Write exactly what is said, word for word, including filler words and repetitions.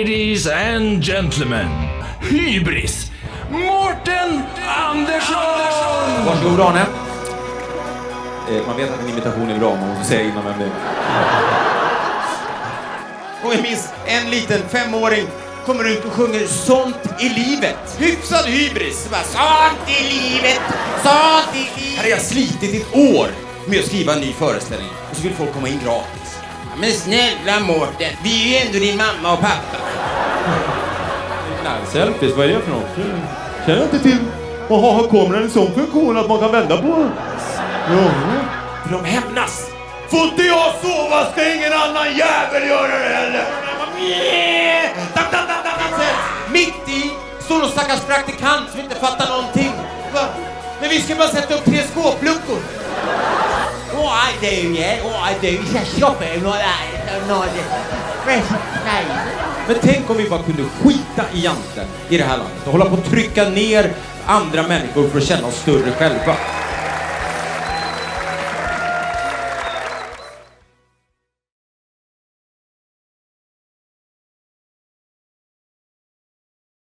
Ladies and gentlemen, Hybris, Mårten Andersson! Varsågod Arne. Eh, man vet att en imitation är bra, man måste säga innan vem det är. Och jag minns en liten femåring kommer ut och sjunger sånt i livet. Hyfsad hybris. Bara, sånt i livet, sånt i livet. Här har jag slitit ett år med att skriva en ny föreställning. Och så vill folk komma in gratis. Men snälla Mårten, vi är ju ändå din mamma och pappa. Nej, selfies, vad är det för något? Känner inte till. Jaha, har kameran en sån funktion att man kan vända på? Ja. För de hämnas. Får inte jag sova ska ingen annan jävel göra det heller. Mitt i står någon stackars praktikant som inte fattar någonting. Va? Men vi ska bara sätta upp tre skåpluckor. Åh, I do, yeah. Åh, I do. Vi ska shoppa något. Men tänk om vi bara kunde skita i janten i det här landet och hålla på att trycka ner andra människor för att känna oss större själva.